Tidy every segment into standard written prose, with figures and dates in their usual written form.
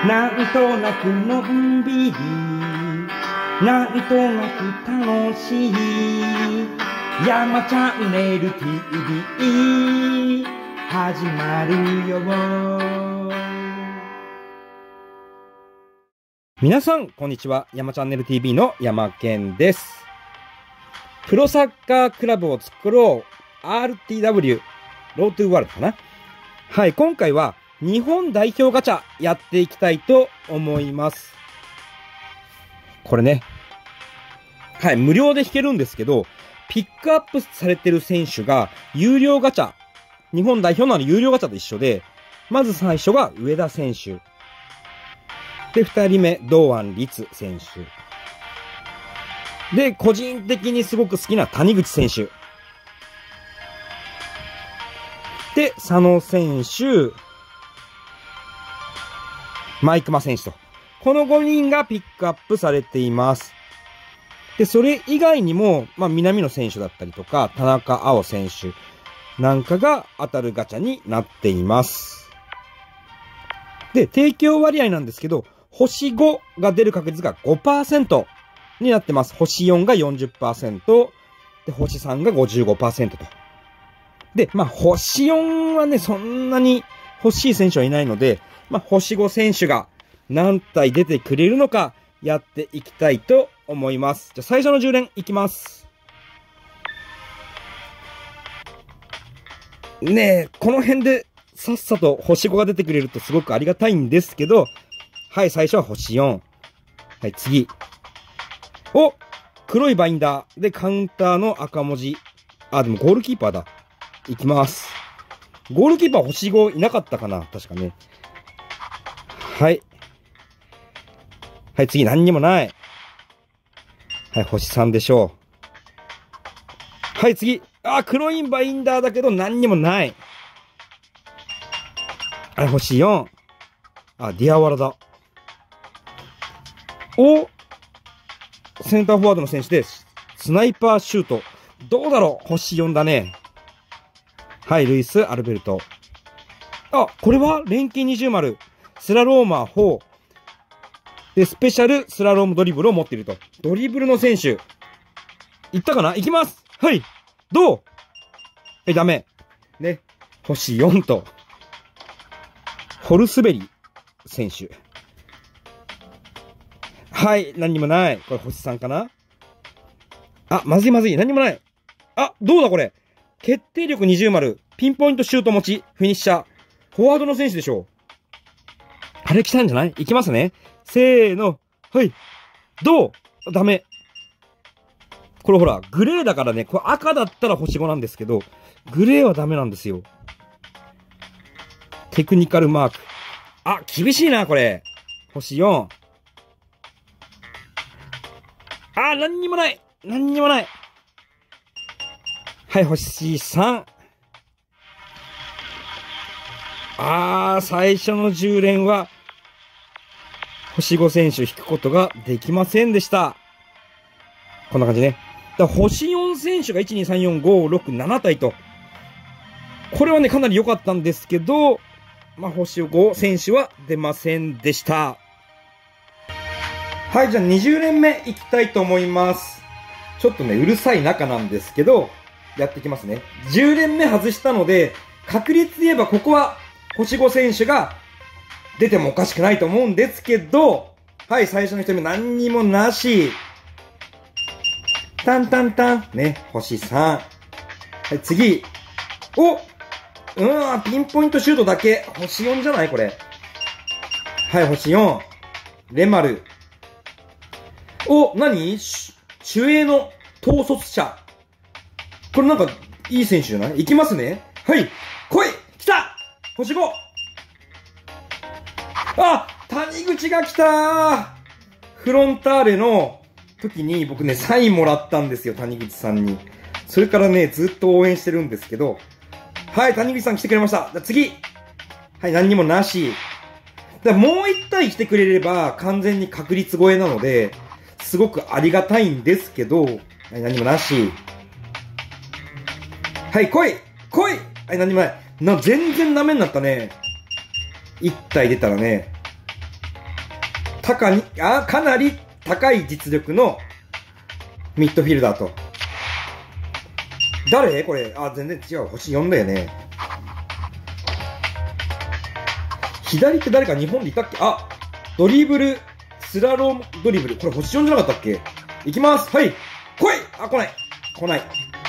なんとなくのんびり、なんとなく楽しい山チャンネル TV 始まるよ。皆さんこんにちは。山チャンネル TV の山健です。プロサッカークラブを作ろう RTW ロートゥーワールドかな。はい、今回は日本代表ガチャやっていきたいと思います。これね、はい、無料で引けるんですけど、ピックアップされてる選手が有料ガチャ、日本代表の有料ガチャと一緒で、まず最初が上田選手。で、二人目、堂安律選手。で、個人的にすごく好きな谷口選手。で、佐野選手、毎熊選手と。この5人がピックアップされています。で、それ以外にも、南野選手だったりとか、田中碧選手なんかが当たるガチャになっています。で、提供割合なんですけど、星5が出る確率が 5% になってます。星4が 40%、で、星3が 55% と。で、星4はね、そんなに欲しい選手はいないので、星5選手が何体出てくれるのかやっていきたいと思います。じゃあ最初の10連いきます。ねえ、この辺でさっさと星5が出てくれるとすごくありがたいんですけど、はい、最初は星4。はい、次。お！黒いバインダーでカウンターの赤文字。あ、でもゴールキーパーだ。いきます。ゴールキーパー星5いなかったかな？確かね。はい。はい、次何にもない。はい、星3でしょう。はい、次。あ、黒いバインダーだけど何にもない。はい、星4。あ、ディアワラだ。お、センターフォワードの選手です。スナイパーシュート。どうだろう？星4だね。はい、ルイス・アルベルト。あ、これは連携20丸。スラローマー4。で、スペシャルスラロームドリブルを持っていると。ドリブルの選手。いったかな？いきます！はい！どう？はい、ダメ。ね。星4と。ホルスベリ選手。はい、何にもない。これ星3かな？あ、まずいまずい。何にもない。あ、どうだこれ。決定力20丸。ピンポイントシュート持ち。フィニッシャー。フォワードの選手でしょう。あれ来たんじゃない？いきますね。せーの。はい。どう？ダメ。これほら、グレーだからね、これ赤だったら星5なんですけど、グレーはダメなんですよ。テクニカルマーク。あ、厳しいな、これ。星4。あ、何にもない。何にもない。はい、星3。最初の10連は、星5選手引くことができませんでした。こんな感じね。だから星4選手が1、2、3、4、5、6、7体と。これはね、かなり良かったんですけど、星5選手は出ませんでした。はい、じゃあ20連目いきたいと思います。ちょっとね、うるさい中なんですけど、やっていきますね。10連目外したので、確率で言えばここは星5選手が出てもおかしくないと思うんですけど、はい、最初の1人目何にもなし。タンタンタン。ね、星3。はい、次。お！ピンポイントシュートだけ。星4じゃないこれ。はい、星4。レマル。お、何？守衛の統率者。これなんか、いい選手じゃない？いきますね。はい。来い！来た！星5！あ！谷口が来たー！フロンターレの時に僕ね、サインもらったんですよ、谷口さんに。それからね、ずっと応援してるんですけど。はい、谷口さん来てくれました。じゃ次！はい、何にもなし。だもう一体来てくれれば完全に確率超えなので、すごくありがたいんですけど、はい、何もなし。はい、来い！来い！はい、何もない。全然ダメになったね。一体出たらね。 かなり高い実力のミッドフィルダーと。誰これ。全然違う。星4だよね。左って誰か日本でいたっけ？ドリブル、スラロームドリブル。これ星4じゃなかったっけ？いきます。はい。来い！来ない。来ない。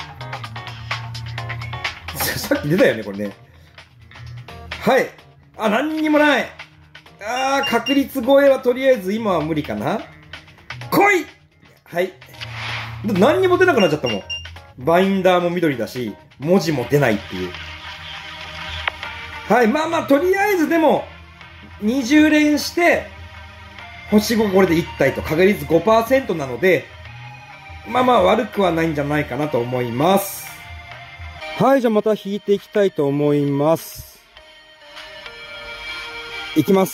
さっき出たよね、これね。はい。何にもない。確率超えはとりあえず今は無理かな。来い！はい。何にも出なくなっちゃったもん。バインダーも緑だし、文字も出ないっていう。はい。とりあえずでも、20連して、星5これで1体と確率 5% なので、悪くはないんじゃないかなと思います。はい、じゃあまた引いていきたいと思います。いきます。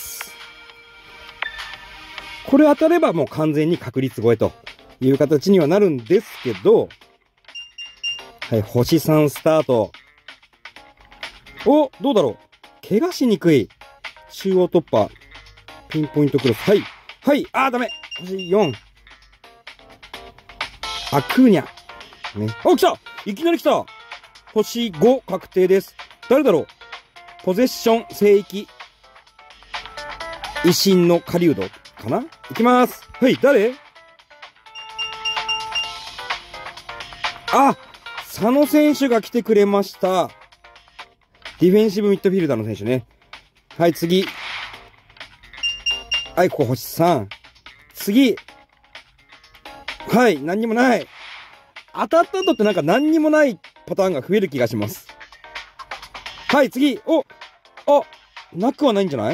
これ当たればもう完全に確率超えという形にはなるんですけど、はい、星3スタート。どうだろう。怪我しにくい。中央突破。ピンポイントクロス。はい。はい。ダメ。星4。アクーニャ。ね。来た！いきなり来た！星5確定です。誰だろう？ポゼッション聖域。維新の狩人かな？いきます。はい、誰？佐野選手が来てくれました。ディフェンシブミッドフィルダーの選手ね。はい、次。はい、ここ星3。次。はい、何にもない。当たった後ってなんか何にもないパターンが増える気がします。はい、次。なくはないんじゃない？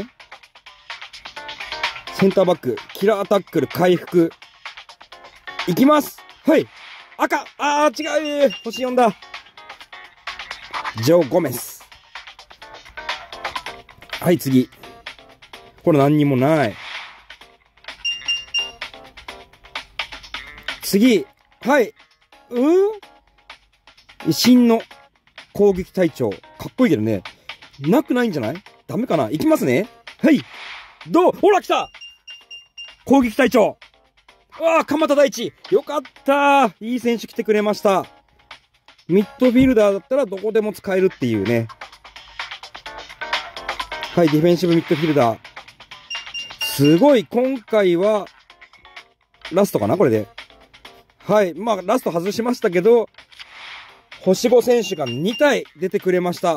センターバック、キラータックル、回復。いきます。はい。赤。違う。星4だ。ジョー・ゴメス。はい、次。これ何にもない。次。はい。維新の攻撃隊長。かっこいいけどね。なくないんじゃない？ダメかな？いきますね。はい。ほら来た！攻撃隊長。鎌田大地。よかったー。いい選手来てくれました。ミッドフィルダーだったらどこでも使えるっていうね。はい、ディフェンシブミッドフィルダー。すごい、今回は、ラストかなこれで。はい、ラスト外しましたけど、星5選手が2体出てくれました。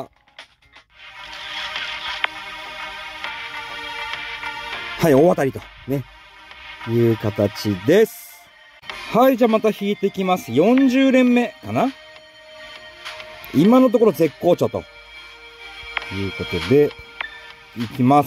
はい、大当たりと、ね。いう形です。はい、じゃあまた引いていきます。40連目かな？今のところ絶好調と。いうことで、いきます。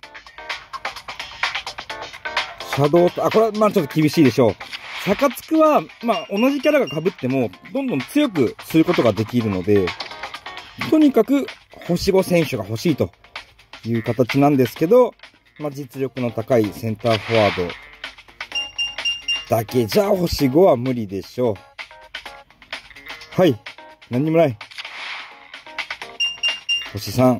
シャドウと、これはちょっと厳しいでしょう。サカツクは、同じキャラが被っても、どんどん強くすることができるので、とにかく、星5選手が欲しいという形なんですけど、実力の高いセンターフォワードだけじゃ星5は無理でしょう。はい。何にもない。星3。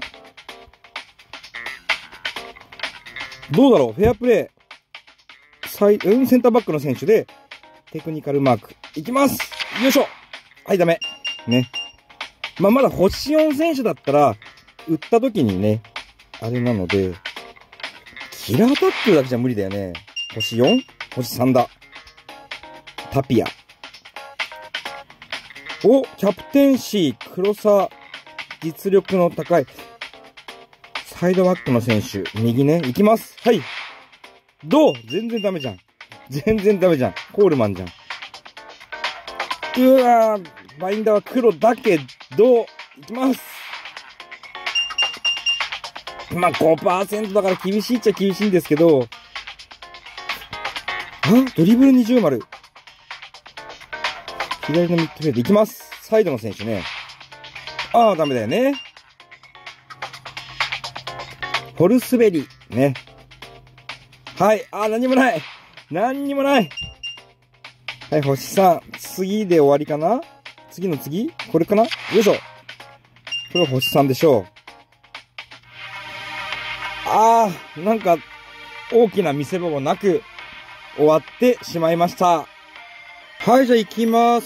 どうだろう？フェアプレー。センターバックの選手で、テクニカルマーク。いきます！よいしょ！はい、ダメ。ね。まだ星4選手だったら、打った時にね、あれなので、キラータックルだけじゃ無理だよね。星 4？ 星3だ。タピア。キャプテンシー、黒沢。実力の高い。サイドバックの選手。右ね。いきます。はい。全然ダメじゃん。全然ダメじゃん。コールマンじゃん。バインダーは黒だけど、いきます。5% だから厳しいっちゃ厳しいんですけど、ドリブル20丸。左のミッドフィルドいきます。サイドの選手ね。ダメだよね。ホルスベリー。ね。はい。何にもない。何にもない。はい、星3。次で終わりかな？次の次？これかな？よいしょ。これは星3でしょう。なんか、 大きな見せ場もなく終わってしまいました。はい、じゃあ行きます。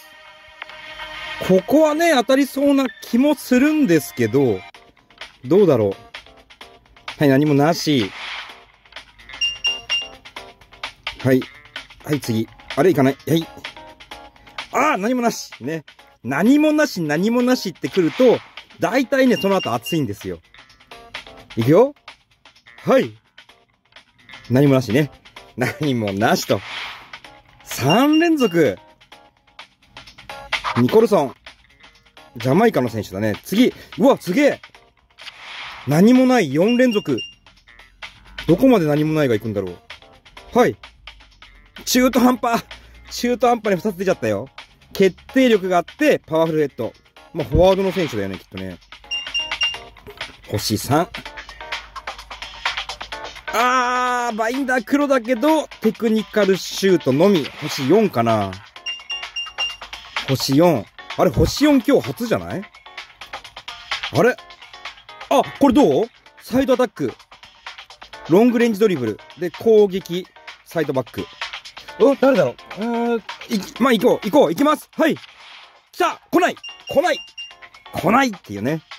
ここはね、当たりそうな気もするんですけど、どうだろう。はい、何もなし。はい。はい、次。あれ、いかない。はい。ああ、何もなし。ね。何もなし、何もなしって来ると、大体ね、その後熱いんですよ。いくよ。はい。何もなしね。何もなしと。3連続。ニコルソン。ジャマイカの選手だね。次。うわ、すげえ。何もない4連続。どこまで何もないが行くんだろう。はい。中途半端に2つ出ちゃったよ。決定力があって、パワフルヘッド。まあ、フォワードの選手だよね、きっとね。星3。バインダー黒だけど、テクニカルシュートのみ。星4かな。星4。あれ、星4今日初じゃない？あれ？あ、これどう？サイドアタック。ロングレンジドリブル。で、攻撃。サイドバック。誰だろう？まあ、行きます。はい。来た！来ないっていうね。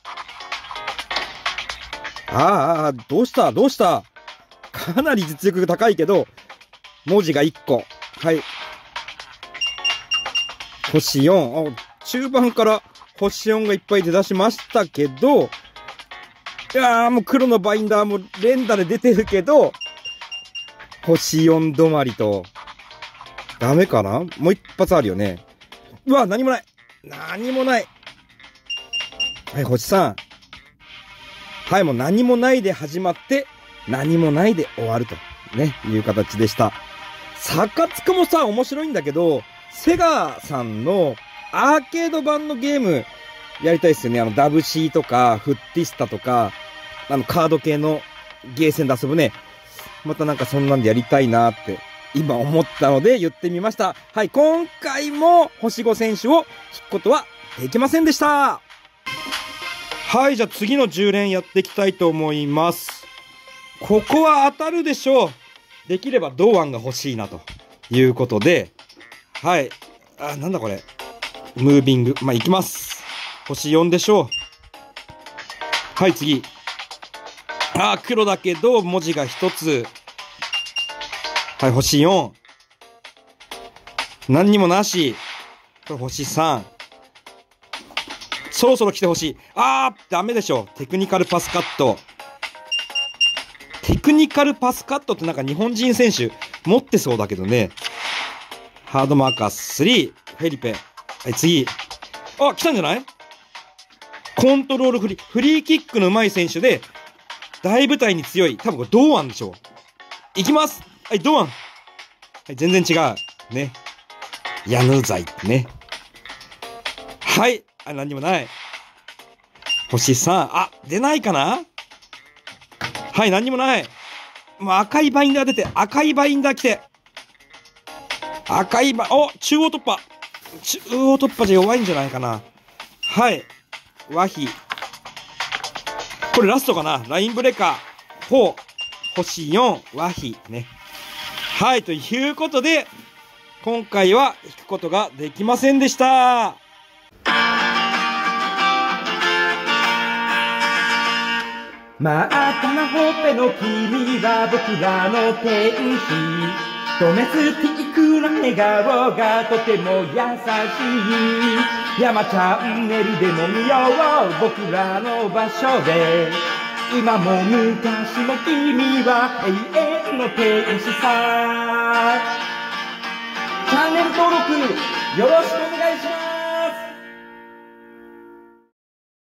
どうしたかなり実力が高いけど、文字が1個。はい。星4。中盤から星4がいっぱい出だしましたけど、もう黒のバインダーも連打で出てるけど、星4止まりと、ダメかな？もう一発あるよね。うわ、何もない。はい、星3。はい、もう何もないで始まって、何もないで終わると、ね、いう形でした。サカツクもさ、面白いんだけど、セガさんのアーケード版のゲーム、やりたいですよね。ダブシーとか、フッティスタとか、カード系のゲーセンで遊ぶね。またなんかそんなんでやりたいなって、今思ったので言ってみました。はい、今回も星5選手を引くことはできませんでした。はい、じゃあ次の10連やっていきたいと思います。ここは当たるでしょう。できれば堂安が欲しいなということで、はい。なんだこれ。ムービング。まあ、いきます。星4でしょう。はい、次。黒だけど、文字が1つ。はい、星4。何にもなし。これ星3。そろそろ来てほしい。ダメでしょ。テクニカルパスカット。テクニカルパスカットってなんか日本人選手持ってそうだけどね。ハードマーカー3。フェリペ。はい、次。来たんじゃない？コントロールフリーキックの上手い選手で、大舞台に強い。多分これ堂安でしょ。いきます。はい、堂安。はい、全然違う。ね。ヤヌザイってね。はい。何にもない。星3。出ないかな？はい、何にもない。もう赤いバインダー出て、赤いバインダー来て。中央突破。中央突破じゃ弱いんじゃないかな。はい。和比。これラストかな？ラインブレーカー。4。星4。和比。ね。はい。ということで、今回は引くことができませんでした。真っ赤なほっぺの君は僕らの天使。ドメスティックな笑顔がとても優しい。山チャンネルでも見よう僕らの場所で。今も昔も君は永遠の天使さ。チャンネル登録よろしくお願いします。